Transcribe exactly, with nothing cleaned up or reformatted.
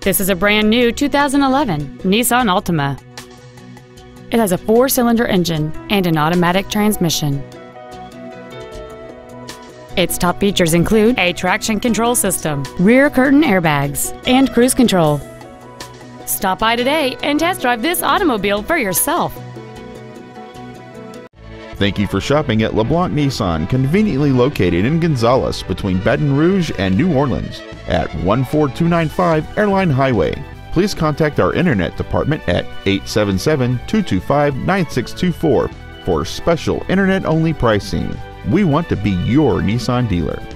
This is a brand new two thousand eleven Nissan Altima. It has a four-cylinder engine and an automatic transmission. Its top features include a traction control system, rear curtain airbags, and cruise control. Stop by today and test drive this automobile for yourself. Thank you for shopping at LeBlanc Nissan, conveniently located in Gonzales between Baton Rouge and New Orleans at one four two nine five Airline Highway. Please contact our internet department at eight seven seven, two two five, nine six two four for special internet-only pricing. We want to be your Nissan dealer.